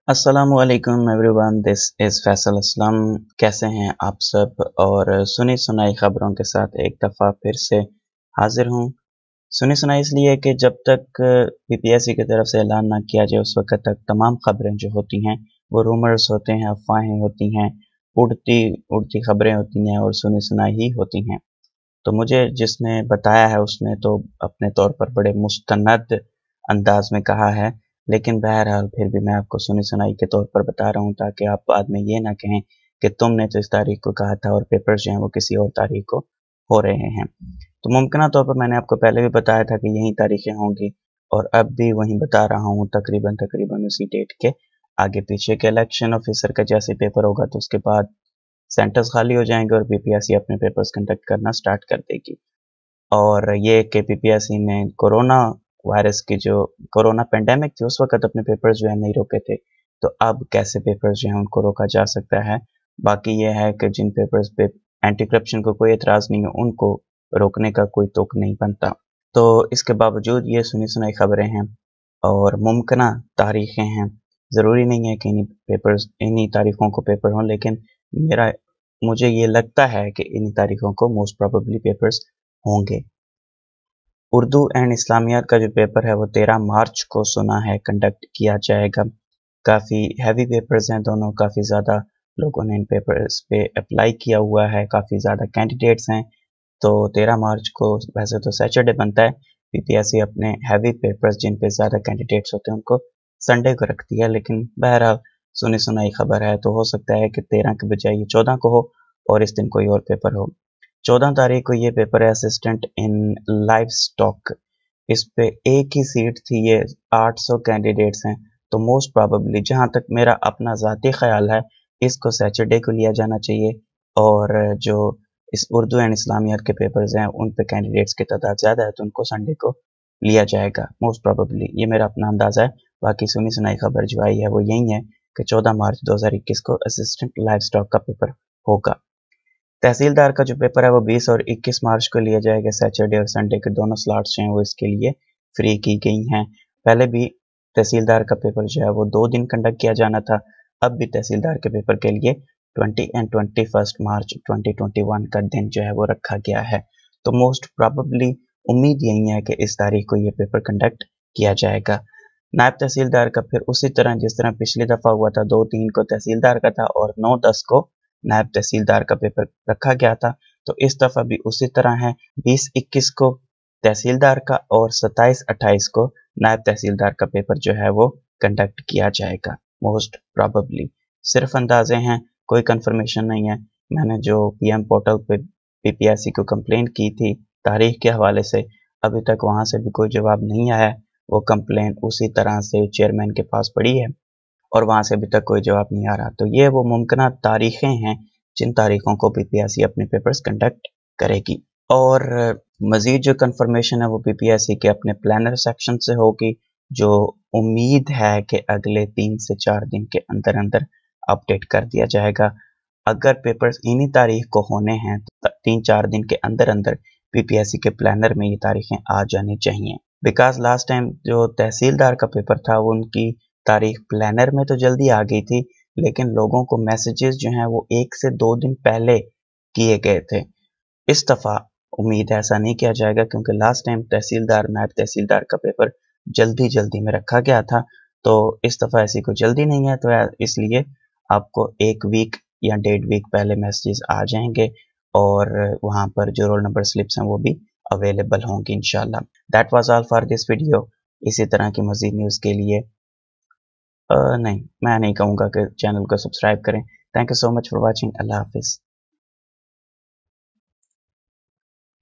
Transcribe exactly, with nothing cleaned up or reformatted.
अस्सलामुअलैकुम everyone, this is Faisal Aslam. कैसे हैं आप सब? और सुनी सुनाई खबरों के साथ एक दफ़ा फिर से हाजिर हूँ। सुनी सुनाई इसलिए कि जब तक पीपीएससी की तरफ से ऐलान ना किया जाए उस वक्त तक तमाम खबरें जो होती हैं वो रूमर्स होते हैं, अफवाहें होती हैं, उड़ती उड़ती खबरें होती हैं और सुनी सुनाई ही होती हैं। तो मुझे जिसने बताया है उसने तो अपने तौर पर बड़े मुस्तनद अंदाज में कहा है, लेकिन बहरहाल फिर भी मैं आपको सुनी सुनाई के तौर पर बता रहा हूँ ताकि आप बाद में ये ना कहें कि तुमने तो इस तारीख को कहा था और पेपर्स जो हैं वो किसी और तारीख को हो रहे हैं। तो मुमकिन तौर पर मैंने आपको पहले भी बताया था कि यही तारीखें होंगी और अब भी वहीं बता रहा हूँ, तकरीबन तकरीबन उसी डेट के आगे पीछे के इलेक्शन ऑफिसर का जैसे पेपर होगा तो उसके बाद सेंटर्स खाली हो जाएंगे और पीपीएससी अपने पेपर्स कंडक्ट करना स्टार्ट कर देगी। और ये कि पीपीएससी ने कोरोना वायरस की जो कोरोना पेंडेमिक थी उस वक्त अपने पेपर्स जो है नहीं रोके थे, तो अब कैसे पेपर्स जो हैं उनको रोका जा सकता है। बाकी ये है कि जिन पेपर्स पे एंटी करप्शन को कोई एतराज़ नहीं है उनको रोकने का कोई तुक नहीं बनता। तो इसके बावजूद ये सुनी सुनाई खबरें हैं और मुमकिन तारीखें हैं। ज़रूरी नहीं है कि इन्हीं पेपर्स इन्हीं तारीखों को पेपर हों, लेकिन मेरा मुझे ये लगता है कि इन्हीं तारीखों को मोस्ट प्रोबेबली पेपर्स होंगे। उर्दू एंड इस्लामियात का जो पेपर है वो तेरह मार्च को सुना है कंडक्ट किया जाएगा। काफ़ी हैवी पेपर्स हैं दोनों, काफ़ी ज़्यादा लोगों ने इन पेपर्स पे अप्लाई किया हुआ है, काफ़ी ज़्यादा कैंडिडेट्स हैं। तो तेरह मार्च को वैसे तो सैटरडे बनता है, पीपीएससी अपने हैवी पेपर्स जिन पे ज़्यादा कैंडिडेट्स होते हैं उनको संडे को रखती है, लेकिन बहरहाल सुनी सुनाई खबर है तो हो सकता है कि तेरह के बजाय ये चौदह को हो और इस दिन कोई और पेपर हो। चौदह तारीख को ये पेपर है असिस्टेंट इन लाइव स्टॉक। इस पे एक ही सीट थी, ये आठ सौ कैंडिडेट्स हैं, तो मोस्ट प्रोबेबली जहाँ तक मेरा अपना ज़ाती ख्याल है इसको सैटरडे को लिया जाना चाहिए और जो इस उर्दू एंड इस्लामियात के पेपर्स हैं उन पे कैंडिडेट्स की तादाद ज़्यादा है तो उनको संडे को लिया जाएगा मोस्ट प्रोबेबली। ये मेरा अपना अंदाज़ा है, बाकी सुनी सुनाई खबर जो आई है वो यही है कि चौदह मार्च दो हज़ार इक्कीस को असिस्टेंट लाइव स्टॉक का पेपर होगा। तहसीलदार का जो पेपर है वो बीस और इक्कीस मार्च को लिया जाएगा। सैटरडे और संडे के दोनों स्लॉट्स जो हैं वो इसके लिए फ्री की गई हैं। पहले भी तहसीलदार का पेपर जो है वो दो दिन कंडक्ट किया जाना था, अब भी तहसीलदार के पेपर के लिए twenty and twenty first March twenty twenty one का दिन जो है वो रखा गया है। तो मोस्ट प्रॉबेबली उम्मीद यही है कि इस तारीख को ये पेपर कंडक्ट किया जाएगा। नायब तहसीलदार का फिर उसी तरह जिस तरह पिछली दफ़ा हुआ था, दो तीन को तहसीलदार का था और नौ दस को नायब तहसीलदार का पेपर रखा गया था, तो इस दफ़ा भी उसी तरह है। बीस इक्कीस को तहसीलदार का और सत्ताईस अट्ठाईस को नायब तहसीलदार का पेपर जो है वो कंडक्ट किया जाएगा मोस्ट प्रॉबेबली। सिर्फ अंदाजे हैं, कोई कंफर्मेशन नहीं है। मैंने जो पीएम पोर्टल पे पीपीएससी को कंप्लेंट की थी तारीख के हवाले से, अभी तक वहाँ से भी कोई जवाब नहीं आया। वो कंप्लेंट उसी तरह से चेयरमैन के पास पड़ी है और वहाँ से अभी तक कोई जवाब नहीं आ रहा। तो ये वो मुमकिन तारीखें हैं जिन तारीखों को पीपीएससी अपने पेपर्स कंडक्ट करेगी और मज़ीद जो कंफर्मेशन है वो पीपीएससी के अपने प्लानर सेक्शन से होगी, जो उम्मीद है कि अगले तीन से चार दिन के अंदर अंदर अपडेट कर दिया जाएगा। अगर पेपर्स इन्हीं तारीख को होने हैं तो तीन चार दिन के अंदर अंदर पीपीएससी के प्लानर में ये तारीखें आ जानी चाहिए। बिकॉज लास्ट टाइम जो तहसीलदार का पेपर था वो उनकी तारीख प्लानर में तो जल्दी आ गई थी, लेकिन लोगों को मैसेजेस जो हैं वो एक से दो दिन पहले किए गए थे। इस दफ़ा उम्मीद है ऐसा नहीं किया जाएगा क्योंकि लास्ट टाइम तहसीलदार नायब तहसीलदार का पेपर जल्दी जल्दी में रखा गया था, तो इस दफ़ा ऐसी कोई जल्दी नहीं है, तो इसलिए आपको एक वीक या डेढ़ वीक पहले मैसेजेस आ जाएंगे और वहाँ पर जो रोल नंबर स्लिप्स हैं वो भी अवेलेबल होंगी इंशाल्लाह। That was all for this video. इसी तरह की मज़ीद न्यूज़ के लिए आ, नहीं मैं नहीं कहूँगा कि चैनल को सब्सक्राइब करें। Thank you so much for watching. अल्लाह हाफिज़।